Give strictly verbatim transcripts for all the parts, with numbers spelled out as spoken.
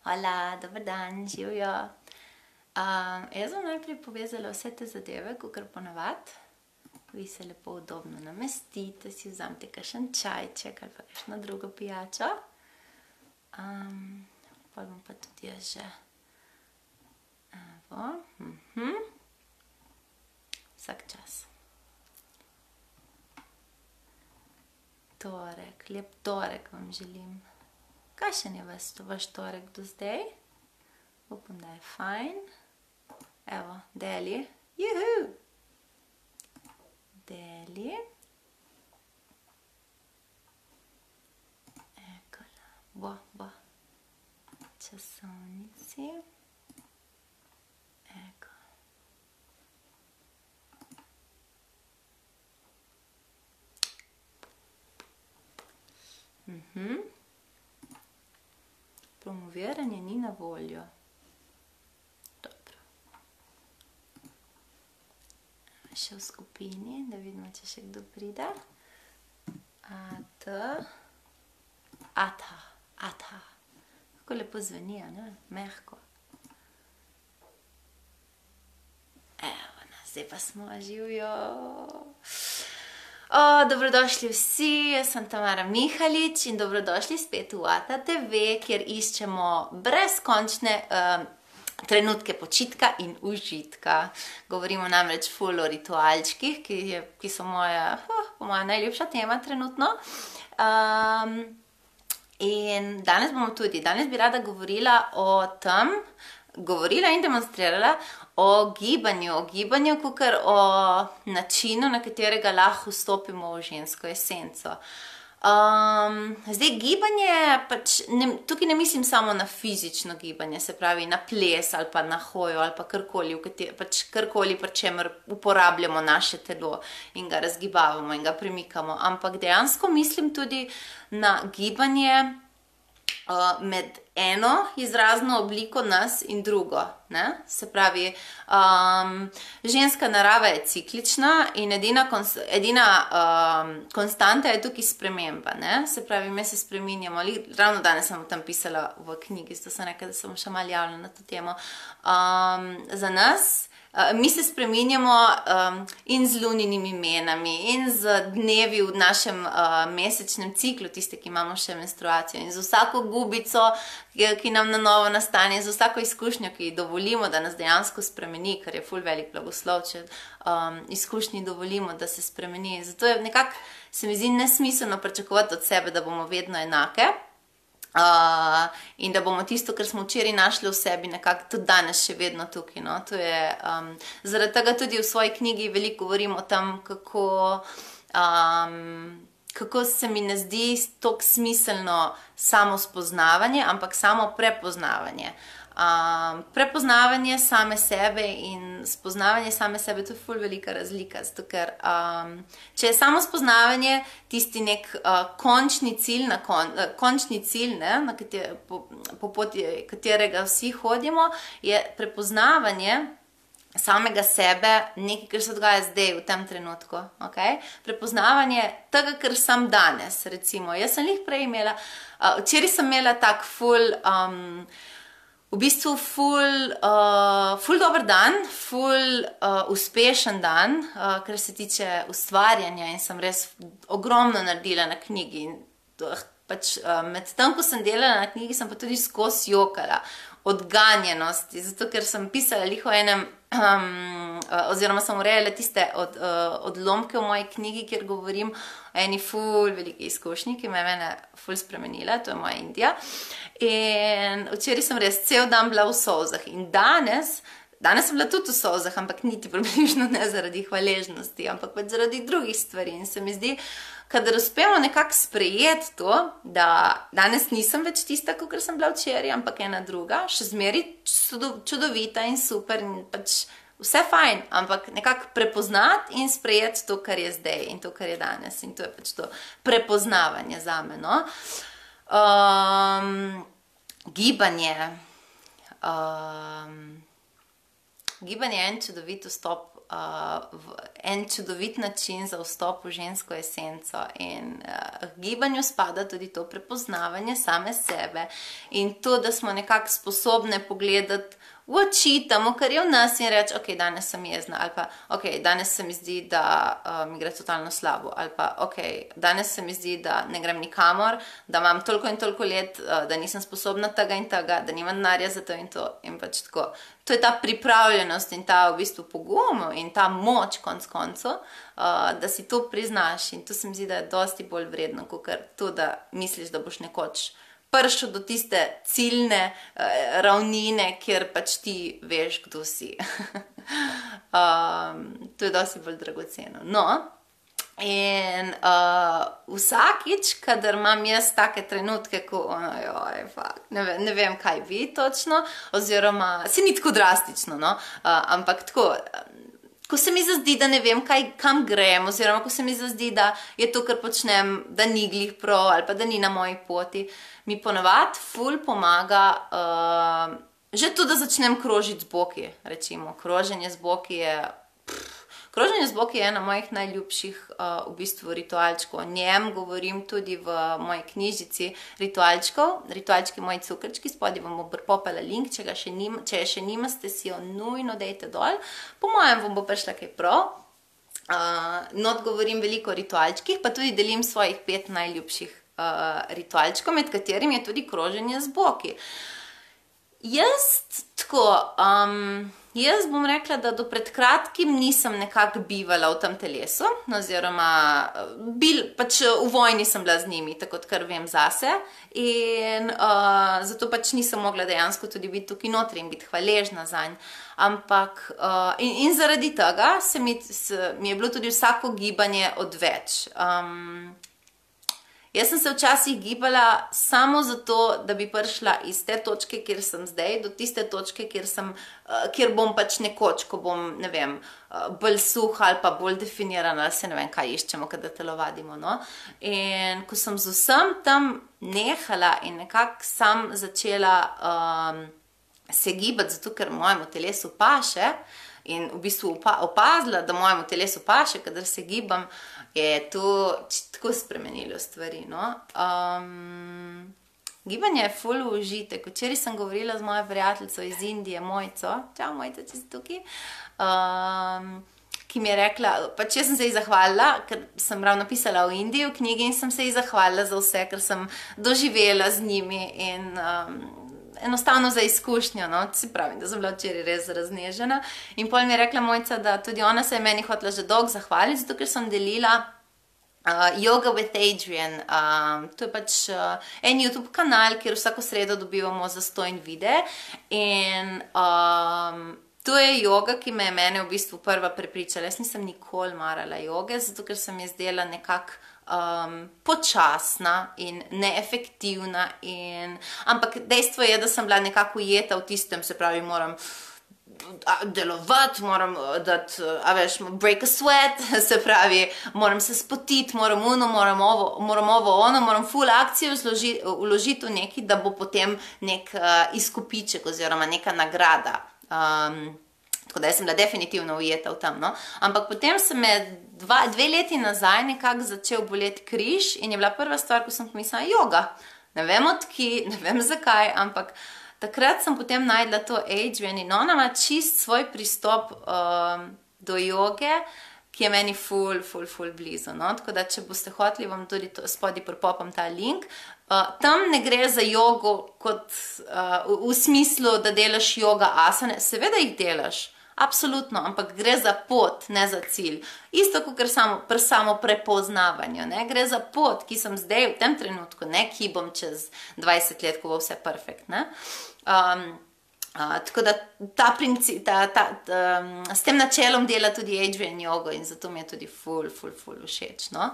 Hvala, dober dan, živijo. Um, jaz bom najprej povezala vse te zadeve, kakor ponavad. Vi se lepo udobno namestite, si vzamete kakšen čajček ali pa kakšno drugo pijačo. Um, pol bom pa tudi jaz že. Evo. Uh-huh. Vsak čas. Torek, lep torek vam želim. Kakšen je vas, vaš torek do zdaj? Upam, da je fajn. Evo, Deli. Juhu! Deli. Ekola. Bo, bo. Časovnici. Eko. Mhm. Promoviranje ni na voljo. Dobro. Še v skupini, da vidimo, če še kdo pride. At. Ata. Ata. Kako lepo zveni, ne? Mehko. Evo nas, zdaj pa smo živijo. O, dobrodošli vsi, jaz sem Tamara Mihalič in dobrodošli spet v Ata te ve, kjer iščemo brezkončne uh, trenutke počitka in užitka. Govorimo namreč ful o ritualčkih, ki, je, ki so moja, uh, moja najljubša tema trenutno. Um, in danes bomo tudi, danes bi rada govorila o tem, govorila in demonstrirala o gibanju, o gibanju, kakor o načinu, na katerega lahko vstopimo v žensko esenco. Um, zdaj, gibanje, pač, ne, tukaj ne mislim samo na fizično gibanje, se pravi na ples ali pa na hojo ali pa karkoli, pač karkoli, pri čemer uporabljamo naše telo in ga razgibavamo in ga premikamo, ampak dejansko mislim tudi na gibanje Uh, med eno izrazno obliko nas in drugo. Ne? Se pravi, um, ženska narava je ciklična in edina, kons edina um, konstanta je tukaj sprememba. Ne? Se pravi, mi se spreminjamo. Ravno danes sem tam pisala v knjigi, zato sem rekla, da sem še malo javljala na to temo. Um, za nas Uh, mi se spreminjamo um, in z luninimi menami in z dnevi v našem uh, mesečnem ciklu, tiste, ki imamo še menstruacijo, in z vsako gubico, ki, ki nam na novo nastane, in z vsako izkušnjo, ki dovolimo, da nas dejansko spremeni, kar je ful velik blagoslov, če um, izkušnji dovolimo, da se spremeni. Zato je nekako, se mi zdi nesmiselno pričakovati od sebe, da bomo vedno enake. Uh, in da bomo tisto, kar smo včeraj našli v sebi, nekako tudi danes še vedno tukaj. No? To je, um, zaradi tega tudi v svoji knjigi veliko govorim o tem, kako, um, kako se mi ne zdi toliko smiselno samo spoznavanje, ampak samo prepoznavanje. Um, prepoznavanje same sebe in spoznavanje same sebe, to je ful velika razlika, zato ker um, če je samo spoznavanje tisti nek uh, končni cilj, na kon, uh, končni cilj ne, na kater, po, po poti katerega vsi hodimo, je prepoznavanje samega sebe nekaj, kar se dogaja zdaj v tem trenutku. Okay? Prepoznavanje tega, kar sem danes, recimo. Jaz sem jih prej imela, uh, včeraj sem imela tak ful um, v bistvu ful, uh, ful dober dan, ful uh, uspešen dan, uh, kar se tiče ustvarjanja in sem res ogromno naredila na knjigi. Uh, pač, uh, med tem, ko sem delala na knjigi, sem pa tudi skozi jokala od ganjenosti, zato ker sem pisala lih o enem, um, oziroma sem urejala tiste od, uh, odlomke v moji knjigi, kjer govorim o eni ful veliki izkušnji, ki me je mene ful spremenila, to je moja Indija. In včeraj sem res cel dan bila v solzah in danes, danes sem bila tudi v solzah, ampak niti približno ne zaradi hvaležnosti, ampak pač zaradi drugih stvari. In se mi zdi, kadar uspemo nekako sprejeti to, da danes nisem več tista, kakor sem bila včeraj, ampak ena druga, še zmeri čudovita in super in pač vse fajn, ampak nekako prepoznati in sprejeti to, kar je zdaj in to, kar je danes. In to je pač to prepoznavanje zame, no. Um, gibanje. Um, gibanje je en čudovit vstop uh, v en čudovit način za vstop v žensko esenco in uh, v gibanju spada tudi to prepoznavanje same sebe in to, da smo nekako sposobne pogledati v oči temu, kar je v nas in reči, ok, danes sem jezna, ali pa, ok, danes se mi zdi, da uh, mi gre totalno slabo, ali pa, ok, danes se mi zdi, da ne grem nikamor, da imam toliko in toliko let, uh, da nisem sposobna tega in tega, da nimam denarja za to in to in pač tako. To je ta pripravljenost in ta v bistvu pogum in ta moč konc koncev, uh, da si to priznaš in to se mi zdi, da je dosti bolj vredno, kot to, da misliš, da boš nekoč prišel do tiste ciljne uh, ravnine, kjer pač ti veš, kdo si. um, to je dosti bolj dragoceno. No, in uh, vsakič, kadar imam jaz take trenutke, ko ono, joj, fuck, ne, ve, ne vem, kaj vi točno, oziroma, se ni tako drastično, no, uh, ampak tako, ko se mi zazdi, da ne vem, kaj, kam grem, oziroma ko se mi zazdi, da je to, kar počnem, da ni glih prav ali pa da ni na moji poti, mi ponavadi ful pomaga uh, že to, da začnem krožiti z boki, recimo. Kroženje z boki je... Pff, kroženje z boki je ena mojih najljubših uh, v bistvu ritualčkov. O njem govorim tudi v moji knjižici ritualčkov. Ritualčki moji cukrčki, spodaj vam bom popela link, če, ga še nima, če je še nimate, si jo nujno dejte dol. Po mojem vam bo prišla kaj prav. Uh, not govorim veliko o ritualčkih, pa tudi delim svojih pet najljubših uh, ritualčkov, med katerim je tudi kroženje z boki. Jaz tako, um, jaz bom rekla, da do pred kratkim nisem nekako bivala v tem telesu, oziroma bil, pač v vojni sem bila z njimi, tako kar vem zase in uh, zato pač nisem mogla dejansko tudi biti tukaj notri in biti hvaležna zanj. Ampak, uh, in, in zaradi tega se mi, se, mi je bilo tudi vsako gibanje odveč. Um, Jaz sem se včasih gibala samo zato, da bi prišla iz te točke, kjer sem zdaj, do tiste točke, kjer, sem, kjer bom pač nekoč, ko bom, ne vem, bolj suha ali pa bolj definirana, ali se ne vem, kaj iščemo, kada telovadimo, no. In ko sem z vsem tam nehala in nekako sam začela um, se gibati, zato ker mojemu telesu paše, in v bistvu opazila, da mojemu telesu paše, kadar se gibam, je to tako spremenilo stvari, no. Um, gibanje je ful užitek. Včeraj sem govorila z mojo prijateljico iz Indije, Mojco, čau Mojca, če si tukaj, um, ki mi je rekla, pač jaz sem se ji zahvalila, ker sem ravno pisala o Indiji v knjigi in sem se ji zahvalila za vse, ker sem doživela z njimi in um, enostavno za izkušnjo, no, si pravim, da sem bila včeraj res raznežena. In pol mi je rekla Mojca, da tudi ona se je meni hotela že dolgo zahvaliti, zato ker sem delila uh, Yoga with Adriene. Um, to je pač uh, en YouTube kanal, kjer vsako sredo dobivamo zastonj videe. In um, to je joga, ki me je mene v bistvu prva prepričala. Jaz nisem nikoli marala joge, zato ker sem je zdela nekako Um, počasna in neefektivna in, ampak dejstvo je, da sem bila nekako ujeta v tistem, se pravi, moram delovati, moram dati, a veš, break a sweat, se pravi, moram se spotiti, moram ono, moram ovo, moram ovo ono, moram full akcijo vložiti v neki, da bo potem nek uh, izkupiček oziroma neka nagrada. Um, Tako da jaz sem bila definitivno ujeta v tem, no. Ampak potem se me dva, dve leti nazaj nekako začel boleti križ in je bila prva stvar, ko sem pomislila, joga. Ne vem odki, ne vem zakaj, ampak takrat sem potem najdla to Adriene in ona ima čist svoj pristop um, do joge, ki je meni ful, ful, ful blizu, no. Tako da, če boste hoteli, vam tudi to, spodaj propopam ta link. Uh, tam ne gre za jogo kot uh, v, v smislu, da delaš joga asane. Seveda jih delaš, absolutno, ampak gre za pot, ne za cilj. Isto kot samo, pri samo prepoznavanju, ne? Gre za pot, ki sem zdaj v tem trenutku, ne, ki bom čez dvajset let, ko bo vse perfekt, ne. Um, uh, tako da ta princip, ta, ta, ta, um, s tem načelom dela tudi Adriene jogo in zato mi je tudi ful, ful, ful všeč, no.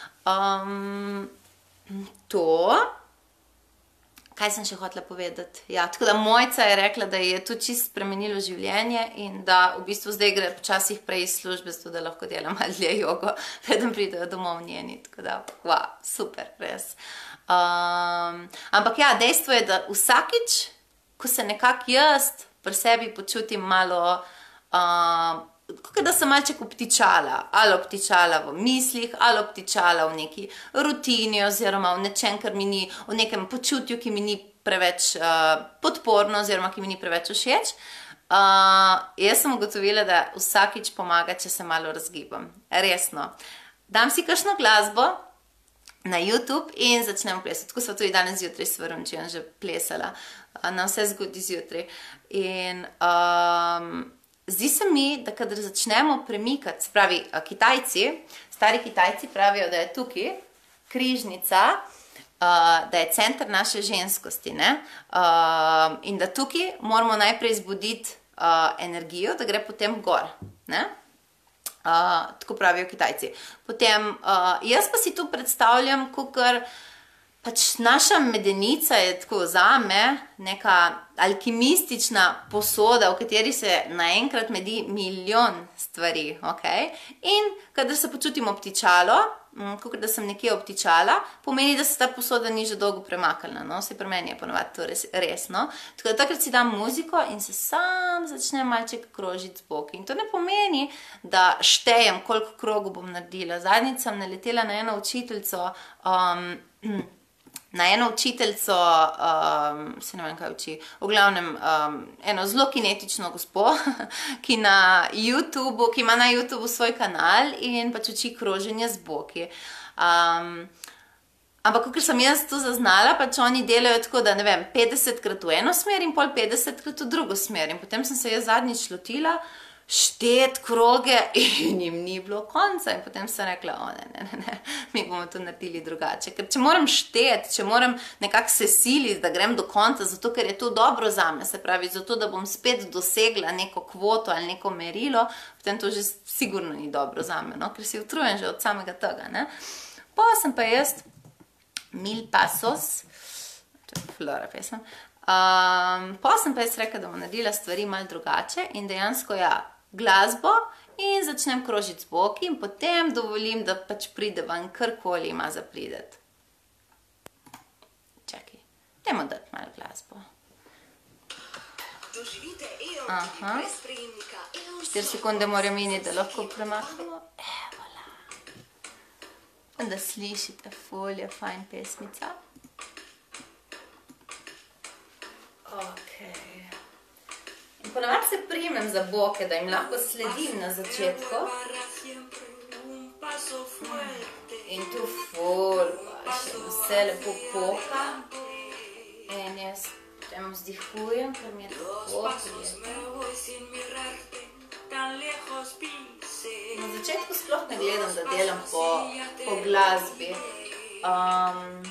Um, to... Kaj sem še hotela povedati? Ja, tako da Mojca je rekla, da je to čisto spremenilo življenje in da v bistvu zdaj gre počasih prej iz službe, zato da lahko delam malo dlje jogo, preden pridejo domov njeni. Tako da, wow, super, res. Um, ampak ja, dejstvo je, da vsakič, ko se nekako jaz pri sebi počutim malo uh, kot da sem malček obtičala, ali obtičala v mislih, ali obtičala v neki rutini oziroma v nečem, kar mi ni, v nekem počutju, ki mi ni preveč uh, podporno oziroma ki mi ni preveč všeč. Uh, jaz sem ugotovila, da vsakič pomaga, če se malo razgibam. Resno. Dam si kakšno glasbo na YouTube in začnem plesati. Tako so tudi danes zjutraj s Vrunčijem že plesala. Uh, na vse zgodi zjutraj. In um, zdi se mi, da kadar začnemo premikati, se pravi, Kitajci, stari Kitajci pravijo, da je tukaj križnica, Uh, da je center naše ženskosti, ne? Uh, in da tukaj moramo najprej zbuditi uh, energijo, da gre potem gor, ne? Uh, tako pravijo Kitajci. Potem, uh, jaz pa si tu predstavljam, kakor pač naša medenica je tako zame neka alkimistična posoda, v kateri se naenkrat medi milijon stvari, ok? In kadar se počutim obtičalo, kakor da sem nekje obtičala, pomeni, da se ta posoda ni že dolgo premaknila, no, vse pri meni je ponovadi to res, res, no. Tako da takrat si dam muziko in se sam začne malček krožiti z boki. In to ne pomeni, da štejem, koliko krogov bom naredila. Zadnjič sem naletela na eno učiteljico, um, na eno učiteljico, um, se ne vem kaj uči, v glavnem um, eno zelo kinetično gospo, ki, na YouTubeu, ki ima na YouTubeu svoj kanal in pač uči kroženje z boki. Um, ampak, kakor sem jaz to zaznala, pač oni delajo tako, da ne vem, petdesetkrat v eno smer in pol petdesetkrat v drugo smer. In potem sem se jaz zadnjič lotila štet kroge in jim ni bilo konca. In potem sem rekla, o ne, ne, ne, ne, mi bomo to naredili drugače. Ker če moram štet, če moram nekako se siliti, da grem do konca, zato ker je to dobro zame, se pravi, zato da bom spet dosegla neko kvoto ali neko merilo, potem to že sigurno ni dobro zame, no, ker si utrujen že od samega tega, ne. Pa sem pa jaz Mil Pasos, to je Flora pesem, um, pa sem pa jaz rekla, da bom naredila stvari malo drugače in dejansko ja, glasbo in začnem krožiti z boki in potem dovolim, da pač pride ven karkoli ima za prideti. Čakaj, dajmo dati malo glasbo. Aha, štiri sekunde moram miniti, da lahko premaknemo. Evola. Da slišite, ful je fajn pesmica. Okej. In ponavadi se primem za boke, da jim lahko sledim na začetku. In tu ful, vse lepo poka. In jaz potem vzdihujem, ker mi je tako prijetno. Na začetku sploh ne gledam, da delam po, po glasbi. Um,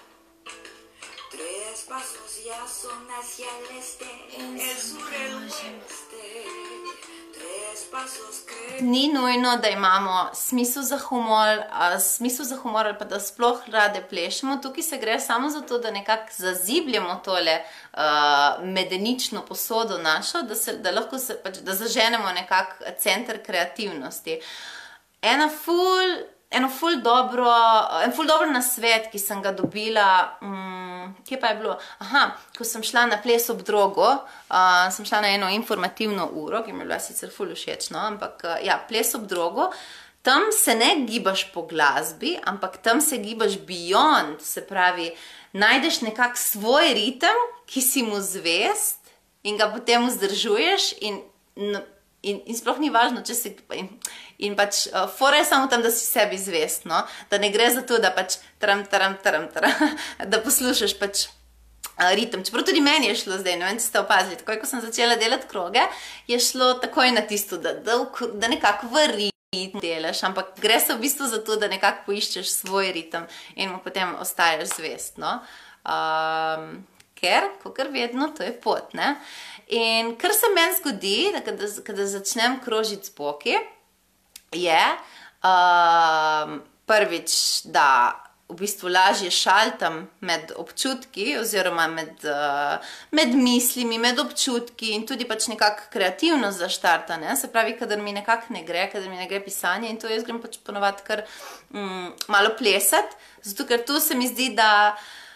Ni nujno, da imamo smisel za humor, smisel za humor ali pa da sploh rade plešemo. Tukaj se gre samo za to, da nekako zazibljamo tole uh, medenično posodo našo, da, se, da lahko se, pač, da zaženemo nekako center kreativnosti. Ena ful, eno ful dobro, en ful dobro nasvet, ki sem ga dobila, um, kje pa je bilo? Aha, ko sem šla na ples ob Drogu, uh, sem šla na eno informativno uro, ki mi je bila sicer ful všeč, no, ampak uh, ja, ples ob Drogu, tam se ne gibaš po glasbi, ampak tam se gibaš beyond, se pravi, najdeš nekak svoj ritem, ki si mu zvest in ga potem vzdržuješ in, in, in sploh ni važno, če si... In, In pač, uh, fora je samo tam, da si sebi zvest, no? Da ne gre za to, da pač tram, tram, tram, tram, da poslušaš pač uh, ritem. Čeprav tudi meni je šlo zdaj, ne vem, če ste opazili, takoj, ko sem začela delati kroge, je šlo takoj na tisto, da, da, da nekako v ritem delaš, ampak gre se v bistvu za to, da nekako poiščeš svoj ritem in mu potem ostaješ zvest, no? Um, ker, kakor vedno, to je pot, ne? In kar se meni zgodi, da kada, kada začnem krožiti z boki, je uh, prvič, da v bistvu lažje šaltam med občutki oziroma med, uh, med mislimi, med občutki in tudi pač nekako kreativnost zaštarta, ne? Se pravi, kadar mi nekako ne gre, kadar mi ne gre pisanje in to jaz grem pač ponovadi kar um, malo plesati, zato ker tu se mi zdi, da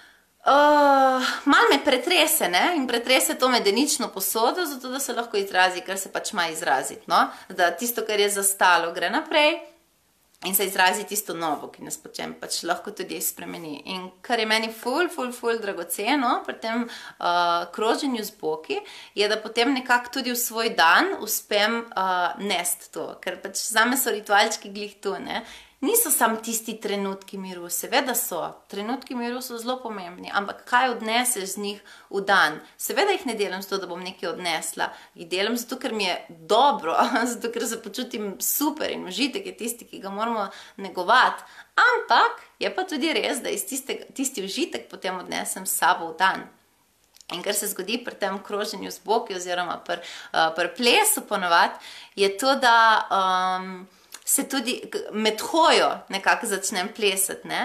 Uh, mal me pretrese, ne? In pretrese to medenično posodo, zato da se lahko izrazi, kar se pač ima izraziti, no? Da tisto, kar je zastalo, gre naprej in se izrazi tisto novo, ki nas počem pač lahko tudi spremeni. In kar je meni ful, ful, ful dragoceno pri tem uh, kroženju z boki, je, da potem nekako tudi v svoj dan uspem uh, nest to, ker pač zame so ritualčki glih tu, ne? Niso samo tisti trenutki miru, seveda so, trenutki miru so zelo pomembni, ampak kaj odneseš z njih v dan? Seveda jih ne delam zato, da bom nekaj odnesla, jih delam zato, ker mi je dobro, zato, ker se počutim super in užitek je tisti, ki ga moramo negovati, ampak je pa tudi res, da iz tistega, tisti užitek potem odnesem s sabo v dan. In kar se zgodi pri tem kroženju z boki oziroma pri, uh, pri plesu ponovadi, je to, da um, se tudi med hojo nekako začnem plesati, ne.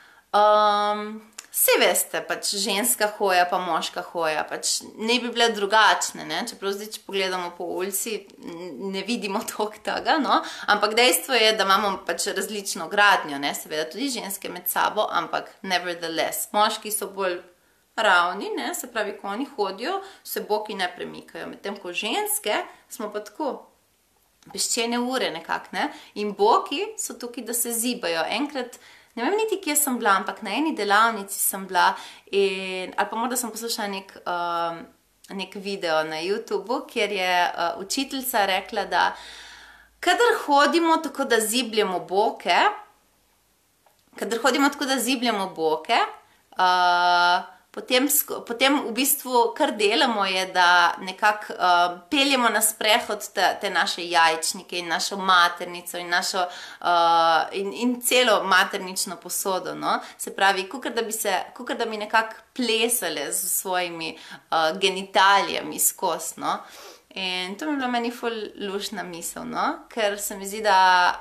Um, Saj veste, pač ženska hoja pa moška hoja, pač ne bi bile drugačne, ne, čeprav zdaj, če pogledamo po ulici, ne vidimo toliko tega, no, ampak dejstvo je, da imamo pač različno gradnjo, ne, seveda tudi ženske med sabo, ampak nevertheless, moški so bolj ravni, ne, se pravi, ko oni hodijo, se boki ne premikajo, medtem ko ženske smo pa tako peščene ure nekako, ne, in boki so tukaj, da se zibajo. Enkrat, ne vem niti, kje sem bila, ampak na eni delavnici sem bila, in, ali pa morda sem poslušala nek, uh, nek video na YouTubeu, kjer je uh, učiteljica rekla, da kadar hodimo tako, da zibljamo boke, kadar hodimo tako, da zibljamo boke, uh, Potem, potem v bistvu kar delamo je, da nekako uh, peljemo na sprehod te, te naše jajčnike in našo maternico in, našo, uh, in, in celo maternično posodo, no? Se pravi, kakor da bi, se, kakor da bi nekako plesale z svojimi uh, genitalijami skozi, no? In to mi je bila meni ful luštna misel, no? Ker se mi zdi, da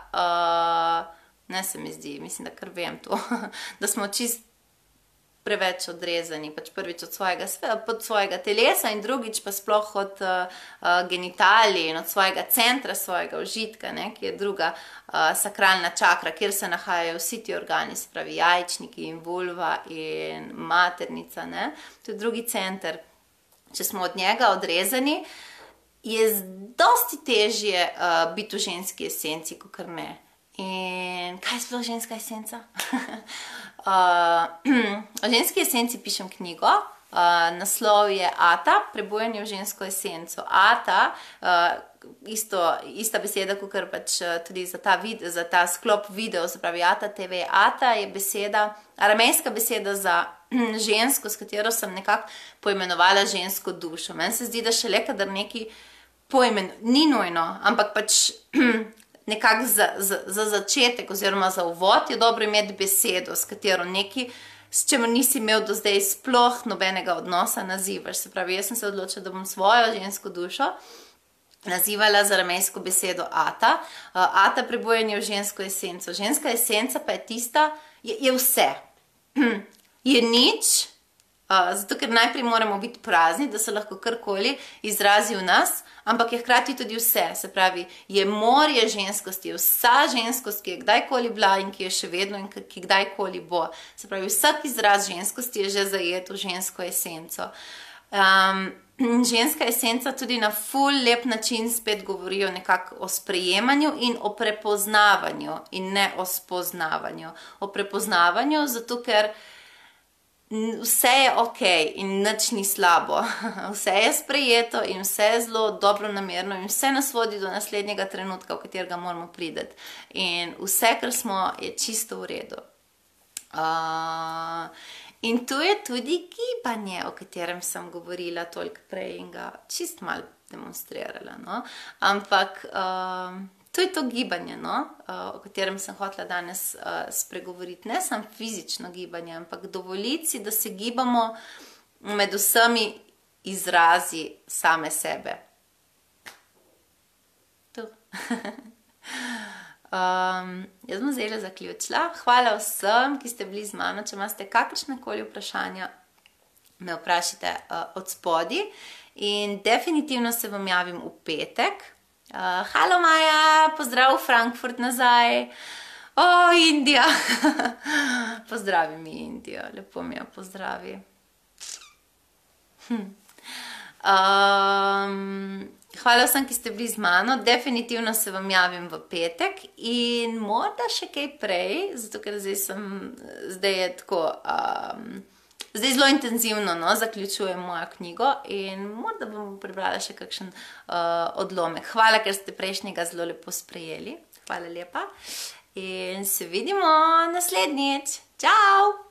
uh, ne se mi zdi, mislim, da kar vem to, da smo čist preveč odrezani, pač prvič od svojega, od svojega telesa in drugič pa sploh od uh, genitalij in od svojega centra, svojega užitka, ne, ki je druga uh, sakralna čakra, kjer se nahajajo vsi ti organi, se pravi jajčniki in vulva in maternica, ne, to je drugi center. Če smo od njega odrezani, je dosti težje uh, biti v ženski esenci, kakor ne. In kaj je sploh ženska esenca? uh, o ženski esenci pišem knjigo, uh, naslov je Ata, prebujanje v žensko esenco. Ata, uh, isto, ista beseda, kakor pač tudi za ta, vid, za ta sklop video, se pravi Ata te ve. Ata je beseda, aramejska beseda za žensko, s katero sem nekako poimenovala žensko dušo. Meni se zdi, da šele kadar neki poimen, ni nujno, ampak pač nekako za, za, za začetek oziroma za uvod je dobro imeti besedo, s katero neki, s čemer nisi imel do zdaj sploh nobenega odnosa, nazivaš. Se pravi, jaz sem se odločila, da bom svojo žensko dušo nazivala z aramejsko besedo Ata. Uh, Ata prebujanje v žensko esenco. Ženska esenca pa je tista, je, je vse. Je nič, uh, zato ker najprej moramo biti prazni, da se lahko karkoli izrazi v nas, ampak je hkrati tudi vse, se pravi, je morje ženskosti, je vsa ženskost, ki je kdajkoli bila in ki je še vedno in ki kdajkoli bo. Se pravi, vsak izraz ženskosti je že zajet v žensko esenco. Um, ženska esenca tudi na ful lep način spet govorijo nekako o sprejemanju in o prepoznavanju in ne o spoznavanju. O prepoznavanju, zato ker vse je ok in nič ni slabo, vse je sprejeto in vse je zelo dobro namerno in vse nas vodi do naslednjega trenutka, v katerega moramo priti. In vse, kar smo, je čisto v redu. Uh, in tu je tudi gibanje, o katerem sem govorila toliko prej in ga čist malo demonstrirala, no? Ampak uh, to je to gibanje, no? uh, o katerem sem hotela danes uh, spregovoriti. Ne samo fizično gibanje, ampak dovoliti si, da se gibamo med vsemi izrazi same sebe. Tu. um, jaz bom zdaj zaključila. Hvala vsem, ki ste bili z mano. Če imate kakršnekoli vprašanja, me vprašajte uh, od spodi. In definitivno se vam javim v petek. Uh, halo Maja, pozdrav v Frankfurt nazaj. O, Indija! Pozdravi mi Indijo, lepo mi jo pozdravi. Hm. Um, hvala vsem, ki ste bili z mano. Definitivno se vam javim v petek in morda še kaj prej, zato ker zdaj sem, zdaj je tako, um, zdaj zelo intenzivno, no, zaključujem mojo knjigo in morda bom prebrala še kakšen uh, odlomek. Hvala, ker ste prejšnjega zelo lepo sprejeli. Hvala lepa in se vidimo naslednjič. Čau!